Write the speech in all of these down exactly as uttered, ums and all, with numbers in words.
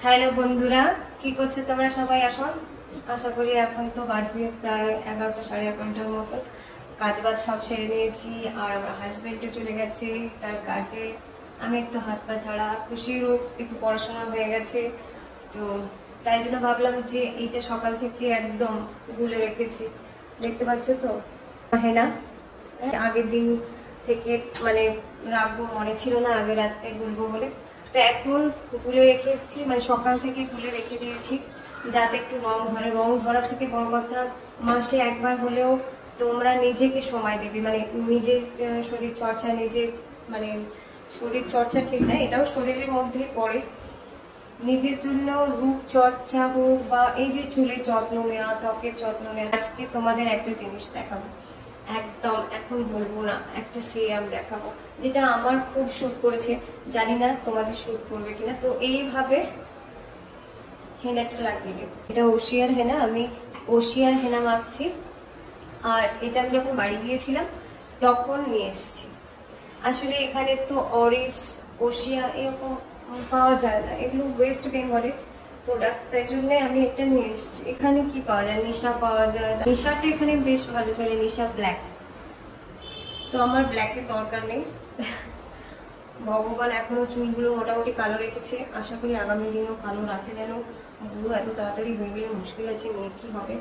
Hello বন্ধুরা, কি করছো তোমরা সবাই এখন? আশা করি এখন তো বাজে প্রায় এগারোটা সাড়ে এগারোটার মতো। কাজ বাজ সব সেরে নিয়েছি আর আমার হাজবেন্ডও চলে গেছে তার কাজে। আমি একটু হাত পা ছাড়া, খুশিরও একটু পড়াশোনা হয়ে গেছে, তো তাই জন্য ভাবলাম যে এইটা সকাল থেকে একদম গুলে রেখেছি। দেখতে পাচ্ছ তো হেনা, আগের দিন থেকে মানে রাখবো মনে ছিল না, আগের রাতে গুলবো বলে, তো এখন গুলে রেখেছি, মানে সকাল থেকে গুলে রেখে দিয়েছি যাতে একটু রং ধরে। রং ধরা থেকে বড় কথা, মাসে একবার হলেও তোমরা নিজেকে সময় দেবে, মানে নিজের শরীর চর্চা, নিজের মানে শরীর চর্চা ঠিক না, এটাও শরীরের মধ্যে পড়ে। নিজের জন্য রূপ চর্চা হোক বা এই যে চুলের যত্ন নেওয়া, ত্বকের যত্ন নেওয়া। আজকে তোমাদের একটা জিনিস দেখাবো, একদম এখন বলবো না, একটা সিরাম দেখাবো যেটা আমার খুব শুট করেছে, জানি না তোমাদের শুট করবে কিনা। তো এইভাবে হেনাটা লাগিয়ে দেবো। এটা ওশিয়ার হেনা, আমি ওশিয়ার হেনা মাখছি। আর এটা আমি যখন বাড়ি গিয়েছিলাম তখন নিয়ে এসেছি। আসলে এখানে তো অরিস, ওশিয়া এরকম পাওয়া যায় না, এগুলো ওয়েস্ট বেঙ্গলের প্রোডাক্ট, তাই জন্য আমি এটা নিয়ে এসেছি। এখানে কি পাওয়া যায়, নিশা পাওয়া যায়, নিশাটা এখানে বেশ ভালো চলে, নিশা ব্ল্যাক। তো আমার ব্ল্যাকের দরকার নেই, ভগবান এখনো চুলগুলো মোটামুটি কালো রেখেছে, আশা করি আগামী দিনেও কালো রাখে। যেন বুড়ো এত তাড়াতাড়ি হয়ে গেলে মুশকিল আছে, মেয়ে কি হবে।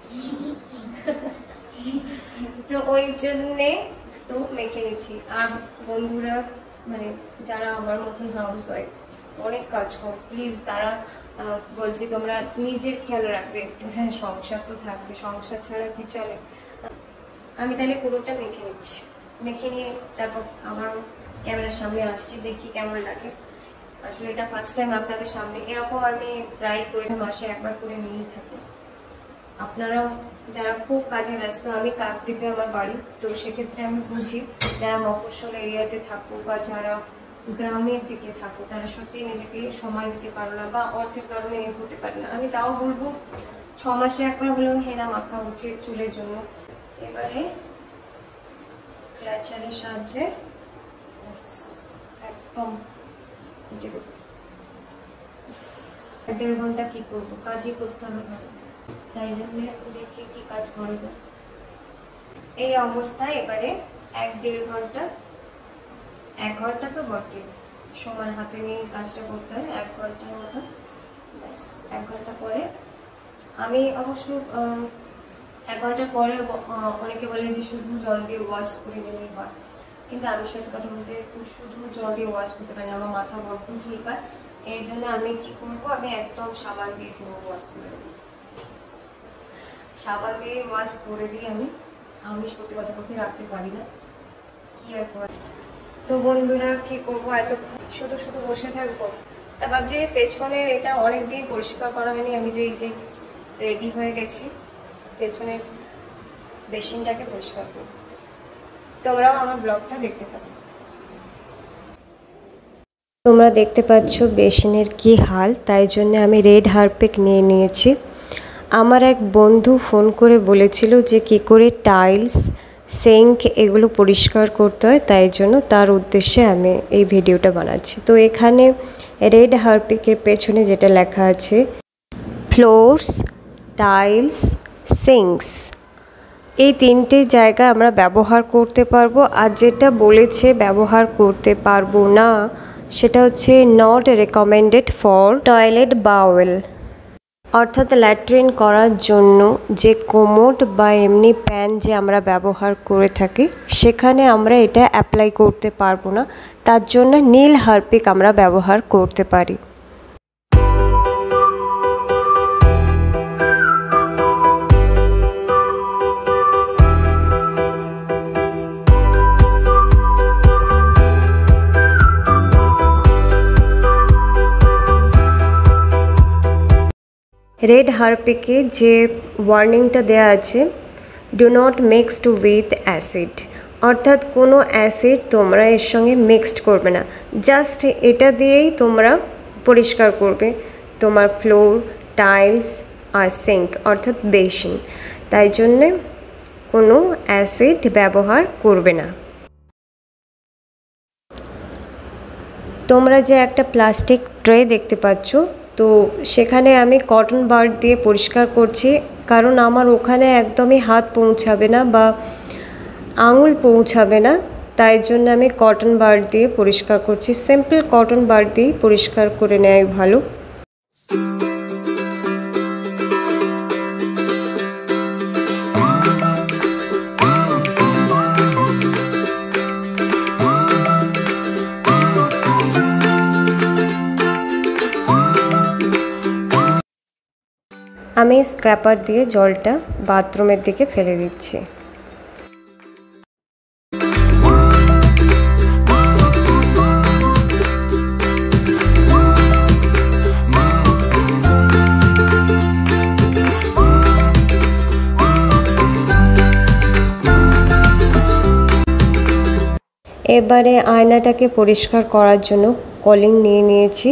তো ওই জন্যে তো মেখে নিচ্ছি। আর বন্ধুরা মানে যারা আমার মতন হাউস ওয়াইফ, অনেক কাজ কর, প্লিজ তারা বলছি তোমরা নিজের খেয়াল রাখবে একটু। হ্যাঁ, সংসার তো থাকবে, সংসার ছাড়া কি চলে। আমি তাহলে পুরোটা মেখে নিচ্ছি, মেখে নিয়ে তারপর আবারও ক্যামেরার সামনে আসছি, দেখি কেমন লাগে। আসলে এটা ফার্স্ট টাইম আপনাদের সামনে, এরকম আমি প্রায় করে মাসে একবার করে নিয়েই থাকি। আপনারাও যারা খুব কাজে ব্যস্ত, আমি কাকদ্বীপে আমার বাড়ি, তো সেক্ষেত্রে আমি বুঝি যারা মফস্বল এরিয়াতে থাকো বা যারা গ্রামের দিকে থাকো তারা সত্যি নিজেকে সময় দিতে পারো না বা অর্থের কারণে এ হতে পারে না। আমি তাও বলবো ছ মাসে একবার হলেও হেনা মাখা উচিত চুলের জন্য। এবারে ক্ল্যাচারের সাহায্যে একদম দেড় ঘন্টা কি করবো, কাজই করতে হবে, তাই জন্য দেখি কি কাজ করা যায়। এই অবস্থায় এবারে এক দেড় ঘন্টা, এক ঘন্টা তো বটে, সমান হাতে নিয়ে কাজটা করতে হয়, এক ঘন্টার মতো। ব্যাস এক ঘন্টা পরে আমি অবশ্য এক ঘন্টার পরে অনেকে বলে যে শুধু জল দিয়ে ওয়াশ করে নিলেই হয়, কিন্তু আমি সত্যি কথা বলতে শুধু জল দিয়ে ওয়াশ করতে পারি না, আমার মাথা বড্ড চুলকায়। এই জন্য আমি কি করবো, আমি একদম সাবান দিয়ে পুরো ওয়াশ করে দেবো। সাবান দিয়ে ওয়াশ করে দিই আমি আমি সত্যি কথা বলতে রাখতে পারি না, কি আর করা। তো বন্ধুরা কি করবো, এত শুধু শুধু বসে থাকবো। তারপর যে পেছনের এটা অনেকদিন পরিষ্কার করা হয়নি, আমি যে এই যে রেডি হয়ে গেছি, পেছনের বেসিনটাকে পরিষ্কার করবো। তোমরাও আমার ব্লগটা দেখতে থাকো। তোমরা দেখতে পাচ্ছ বেসিনের কি হাল, তাই জন্য আমি রেড হারপিক নিয়ে নিয়েছি। আমার এক বন্ধু ফোন করে বলেছিল যে কি করে টাইলস, সিঙ্ক এগুলো পরিষ্কার করতে হয়, তাই জন্য তার উদ্দেশ্যে আমি এই ভিডিওটা বানাচ্ছি। তো এখানে রেড হারপিকের পেছনে যেটা লেখা আছে ফ্লোরস, টাইলস, সিঙ্কস, এই তিনটে জায়গা আমরা ব্যবহার করতে পারবো। আর যেটা বলেছে ব্যবহার করতে পারবো না সেটা হচ্ছে not recommended for toilet bowl, অর্থাৎ ল্যাট্রিন করার জন্য যে কোমোড বা এমনি প্যান যে আমরা ব্যবহার করে থাকি সেখানে আমরা এটা অ্যাপ্লাই করতে পারবো না, তার জন্য নীল হারপিক আমরা ব্যবহার করতে পারি। রেড হারপিকে যে ওয়ার্নিংটা দেওয়া আছে, do not mixed with acid, অর্থাৎ কোনো অ্যাসিড তোমরা এর সঙ্গে মিক্সড করবে না, জাস্ট এটা দিয়েই তোমরা পরিষ্কার করবে তোমার ফ্লোর, টাইলস আর সিঙ্ক অর্থাৎ বেসিন, তাই জন্যে কোনো অ্যাসিড ব্যবহার করবে না। তোমরা যে একটা প্লাস্টিক ট্রে দেখতে পাচ্ছ, তো সেখানে আমি কটন বাড দিয়ে পরিষ্কার করছি, কারণ আমার ওখানে একদমই হাত পৌঁছাবে না বা আঙুল পৌঁছাবে না, তাই জন্য আমি কটন বাড দিয়ে পরিষ্কার করছি। সিম্পল কটন বাড দিয়ে পরিষ্কার করে নেওয়াই ভালো। আমি স্ক্র্যাপার দিয়ে জলটা বাথরুমের দিকে ফেলে দিচ্ছি। এবারে আয়নাটাকে পরিষ্কার করার জন্য কলিং নিয়ে নিয়েছি।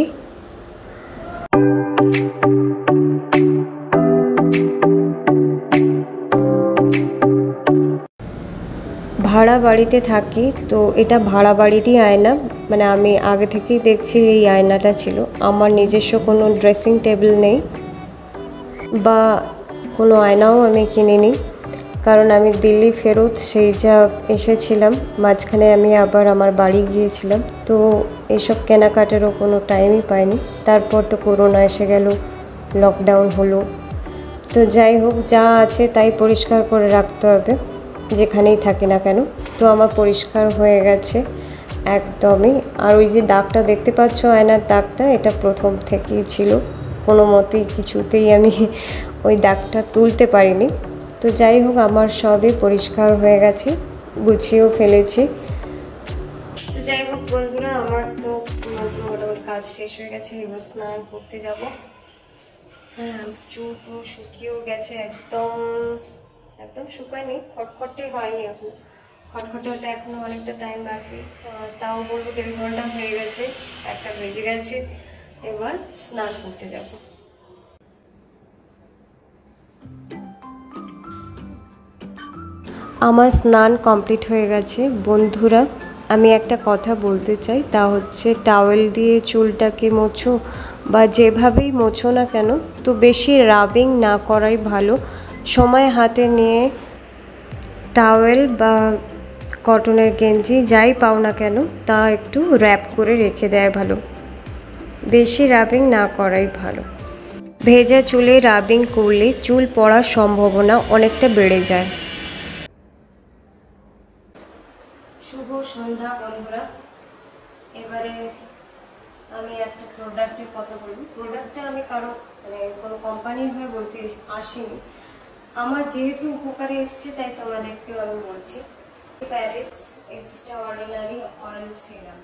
ভাড়া বাড়িতে থাকি, তো এটা ভাড়া বাড়িরই আয়না, মানে আমি আগে থেকেই দেখছি এই আয়নাটা ছিল। আমার নিজস্ব কোনো ড্রেসিং টেবিল নেই বা কোনো আয়নাও আমি কিনিনি, কারণ আমি দিল্লি ফেরত সেই যা এসেছিলাম, মাঝখানে আমি আবার আমার বাড়ি গিয়েছিলাম, তো এইসব কেনাকাটারও কোনো টাইমই পাইনি। তারপর তো করোনা এসে গেল, লকডাউন হলো, তো যাই হোক, যা আছে তাই পরিষ্কার করে রাখতে হবে যেখানেই থাকি না কেন। তো আমার পরিষ্কার হয়ে গেছে একদমই। আর ওই যে দাগটা দেখতে পাচ্ছ, আয়নার দাগটা, এটা প্রথম থেকেই ছিল, কোনো মতেই কিছুতেই আমি ওই দাগটা তুলতে পারিনি। তো যাই হোক, আমার সবই পরিষ্কার হয়ে গেছে, গুছিয়েও ফেলেছি। তো যাই হোক বন্ধুরা, আমার তো মোটামুটি কাজ শেষ হয়ে গেছে, এবার স্নান করতে যাব। হ্যাঁ, চুল পুরো শুকিয়েও গেছে, একদম একদম শুকায়নি, খটখটে হয়নি এখন, খটখটে হতে এখনো অনেকটা টাইম বাকি। তাও বলবো দেড় ঘন্টা হয়ে গেছে, একটা বেজে গেছে, এবার স্নান করতে যাব। আমার স্নান কমপ্লিট হয়ে গেছে বন্ধুরা। আমি একটা কথা বলতে চাই, তা হচ্ছে টাওয়েল দিয়ে চুলটাকে মোছো বা যেভাবেই মোছো না কেন, তো বেশি রাবিং না করাই ভালো। সময় হাতে নিয়ে টাওয়েল বা কটনের গেঞ্জি যাই পাও না কেন, তা একটু র্যাপ করে রেখে দেয় ভালো, বেশি রাবিং না করাই ভালো। ভেজা চুলে রাবিং করলে চুল পড়ার সম্ভাবনা অনেকটা বেড়ে যায়। শুভ সন্ধ্যা বন্ধুরা। এবারে আমি একটা প্রোডাক্টের কথা বলবো। প্রোডাক্টটা আমি কারো মানে কোনো কোম্পানির হয়ে বলতে আসিনি, আমার যেহেতু উপকারে এসছে তাই তোমাদেরকেও আমি বলছি। Paris extraordinary oil serum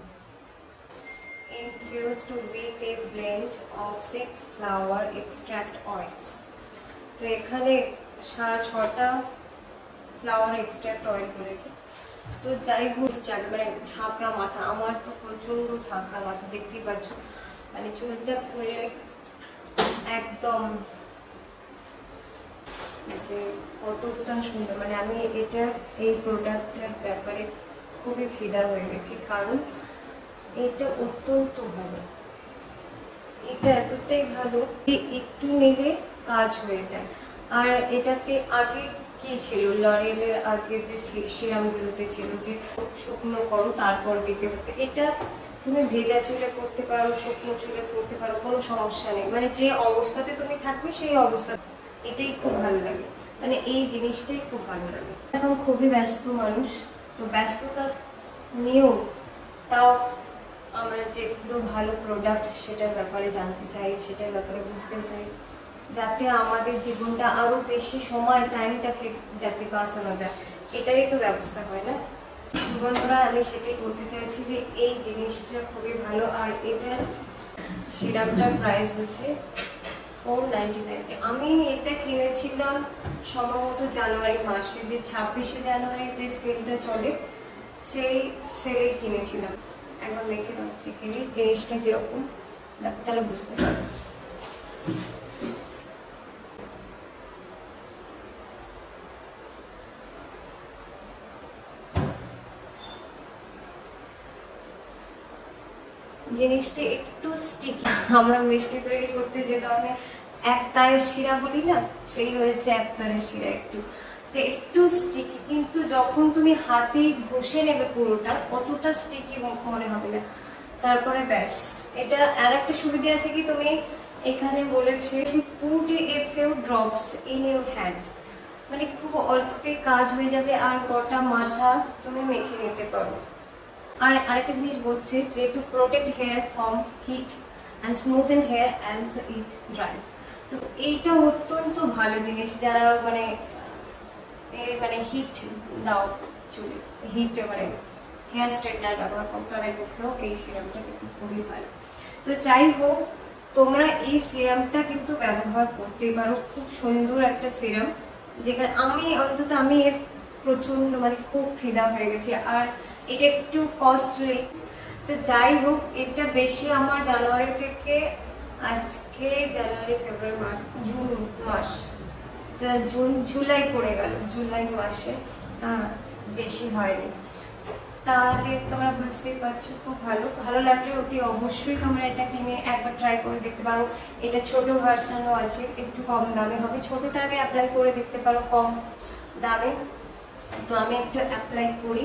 infused with a blend of six flower extract oils। তো এখানে ছটা ফ্লাওয়ার এক্সট্রাক্ট অয়েল করেছে। তো যাই হোক, মানে ছাকড়া মাথা, আমার তো প্রচন্ড ছাকড়া মাথা, দেখতেই পাচ্ছ, মানে চুলটা করে একদম যে কতটা সুন্দর, মানে আমি এটা এই প্রোডাক্টের ব্যাপারে খুবই ফিদা হয়ে গেছি, কারণ এটা অত্যন্ত ভালো। এটা এতটাই ভালো যে একটু নিলে কাজ হয়ে যায়। আর এটাতে আগে কি ছিল, লরিয়েলের আগে যে সিরামগুলোতে ছিল যে শুকনো করো তারপর দিতে হতো, এটা তুমি ভেজা চুলে করতে পারো, শুকনো চুলে করতে পারো, কোনো সমস্যা নেই, মানে যে অবস্থাতে তুমি থাকবে সেই অবস্থা। এটাই খুব ভালো লাগে, মানে এই জিনিসটাই খুব ভালো লাগে। এখন খুবই ব্যস্ত মানুষ, তো ব্যস্ততা নিয়েও তাও আমরা যেগুলো ভালো প্রোডাক্ট সেটার ব্যাপারে জানতে চাই, সেটার ব্যাপারে বুঝতে চাই, যাতে আমাদের জীবনটা আরো বেশি সময় টাইমটাকে যাতে বাঁচানো যায়, এটারই তো ব্যবস্থা হয় না বন্ধুরা। আমি সেটাই বলতে চাইছি যে এই জিনিসটা খুবই ভালো। আর এটার সিরাপটার প্রাইস হচ্ছে ফোর নাইনটি নাইন। আমি এটা কিনেছিলাম সম্ভবত জানুয়ারি মাসে, যে ছাব্বিশে জানুয়ারি যে সেলটা চলে সেই সেলেই কিনেছিলাম। একবার দেখে দাও, দেখে নিই জিনিসটা কিরকম, তাহলে বুঝতে পারবো। জিনিসটা একটু স্টিকি। আমরা মিষ্টি তৈরি করতে যে ধরনের এক তারের শিরা বলি না, সেই হয়েছে এক তারের শিরা, একটু তো একটু স্টিকি, কিন্তু যখন তুমি হাতে ঘষে নেবে পুরোটা অতটা স্টিকি মনে হবে না। তারপরে ব্যাস, এটা আর একটা সুবিধা আছে কি, তুমি এখানে বলেছে put a few drops in your hand, মানে খুব অল্পতে কাজ হয়ে যাবে আর গোটা মাথা তুমি মেখে নিতে পারো। আর আরেকটা জিনিস বলছে যে to protect hair from heat and smoothen hair as it dries. তো এইটা অত্যন্ত ভালো জিনিস, যারা মানে মানে হিট দাও চুলে, হিট মানে হেয়ার স্ট্রেটনার ব্যবহার করো, তাদের পক্ষেও এই সিরামটা কিন্তু খুবই ভালো। তো যাই হোক, তোমরা এই সিরামটা কিন্তু ব্যবহার করতে পারো, খুব সুন্দর একটা সিরাম, যেখানে আমি অন্তত আমি এর প্রচন্ড মানে খুব ফিদা হয়ে গেছি। আর এটা একটু কস্টলি, তো যাই হোক এটা বেশি আমার জানুয়ারি থেকে আজকে জানুয়ারি ফেব্রুয়ারি মার্চ জুন মাস, জুন জুলাই পড়ে গেল, জুলাই মাসে বেশি হয়নি। তাহলে তোমরা বুঝতেই পারছো খুব ভালো। ভালো লাগলে অতি অবশ্যই তোমরা এটা কিনে একবার ট্রাই করে দেখতে পারো। এটা ছোট ভার্সানও আছে, একটু কম দামে হবে, ছোটটা আগে অ্যাপ্লাই করে দেখতে পারো কম দামে। তো আমি একটু অ্যাপ্লাই করি।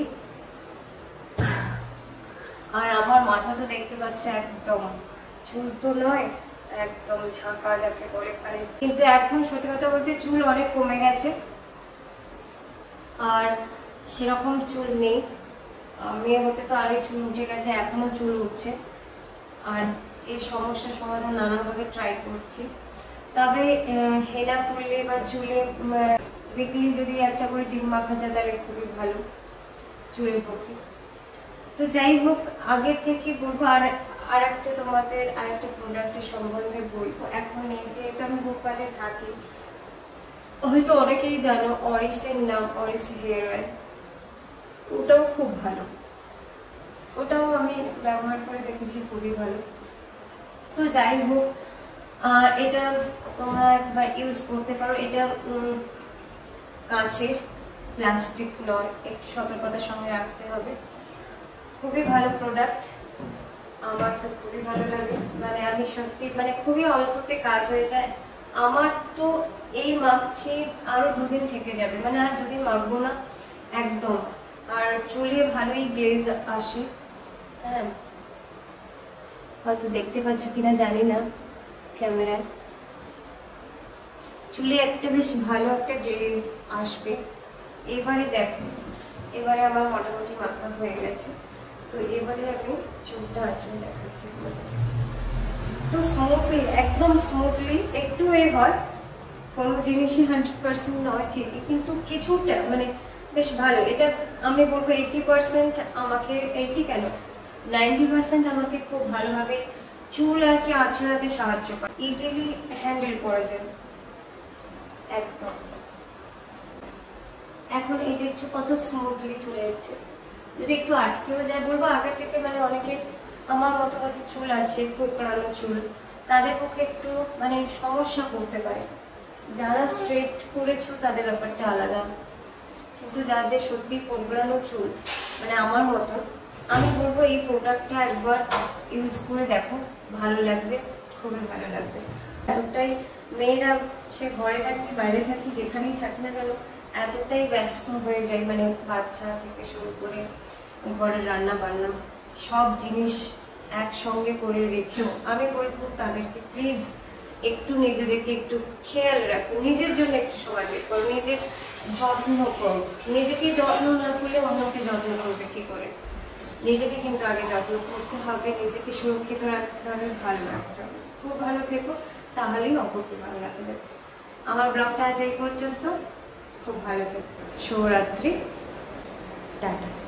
আর আমার মাথা তো দেখতে পাচ্ছ একদম চুল তো নয়, একদম ঝাঁকা যাকে বলে, মানে কিন্তু এখন সত্যি কথা বলতে চুল অনেক কমে গেছে, আর সেরকম চুল নেই। মেয়ে হতে তো আরো চুল উঠে গেছে, এখনো চুল উঠছে, আর এই সমস্যার সমাধান নানাভাবে ট্রাই করছি। তবে হেনা করলে বা চুলে উইকলি যদি একটা করে ডিম মাখা যায় তাহলে খুবই ভালো চুলের পক্ষে। তো যাই হোক, আগে থেকে বলবো। আর আর একটা তোমাদের আর একটা প্রোডাক্টের সম্বন্ধে বলবো। এখন এই যেহেতু আমি ভোপালে থাকি, হয়তো অনেকেই জানো অরিসের নাম, অরিস হেয়ার অয়েল, ওটাও খুব ভালো, ওটাও আমি ব্যবহার করে দেখেছি, খুবই ভালো। তো যাই হোক, এটা তোমরা একবার ইউজ করতে পারো। এটা কাঁচের, প্লাস্টিক নয়, একটু সতর্কতার সঙ্গে রাখতে হবে। খুবই ভালো প্রোডাক্ট, আমার তো খুবই ভালো লাগে। মানে আমি সত্যি মানে খুবই অল্পতে কাজ হয়ে যায় আমার। তো এই মাখছি আরো দুদিন থেকে যাবে, মানে আর দুদিন মাখবো না একদম। আর চুলে ভালোই গ্লেজ আসে। হ্যাঁ, হয়তো দেখতে পাচ্ছ কিনা জানি না ক্যামেরায়, চুলে একটা বেশ ভালো একটা গ্লেজ আসবে। এবারে দেখো, এবারে আমার মোটামুটি মাখা হয়ে গেছে। তো এবারে আমি চুলটা আঁচড়ে দেখাচ্ছি। তো স্মুথলি, একদম স্মুথলি, একটু এ হয়, কোনো জিনিসই হান্ড্রেড পার্সেন্ট নয় ঠিকই, কিন্তু কিছুটা মানে বেশ ভালো। এটা আমি বলবো এইটি পার্সেন্ট আমাকে, এইটি কেন নাইনটি পার্সেন্ট আমাকে খুব ভালোভাবে চুল আর কি আঁচড়াতে সাহায্য করে, ইজিলি হ্যান্ডেল করা যায় একদম। এখন এই দেখছো কত স্মুথলি চলে যাচ্ছে। যদি একটু আটকেও যায় বলবো আগে থেকে, মানে অনেকে আমার মতো হয়তো চুল আছে, কোঁকড়ানো চুল, তাদের পক্ষে একটু মানে সমস্যা করতে পারে। যারা স্ট্রেট করেছো তাদের ব্যাপারটা আলাদা, কিন্তু যাদের সত্যি কোঁকড়ানো চুল মানে আমার মতো, আমি বলবো এই প্রোডাক্টটা একবার ইউজ করে দেখো, ভালো লাগবে, খুবই ভালো লাগবে। এতটাই মেয়েরা, সে ঘরে থাকি বাইরে থাকি যেখানেই থাকি না কেন, এতটাই ব্যস্ত হয়ে যায়, মানে বাচ্চা থেকে শুরু করে ঘরের রান্না বান্না সব জিনিস একসঙ্গে করে রেখেও আমি বলবো তাদেরকে প্লিজ একটু নিজেদেরকে একটু খেয়াল রাখো, নিজের জন্য একটু সময় বের করো, নিজের যত্ন করো। নিজেকে যত্ন না করলে অন্যকে যত্ন করবে কি করে? নিজেকে কিন্তু আগে যত্ন করতে হবে, নিজেকে সুরক্ষিত রাখতে হবে, ভালো রাখতে হবে। খুব ভালো থেকো, তাহলেই অপরকে ভালো রাখা যাবে। আমার ব্লগটা আজ এই পর্যন্ত, খুব ভালো থেকো, শুভরাত্রি, টাটা।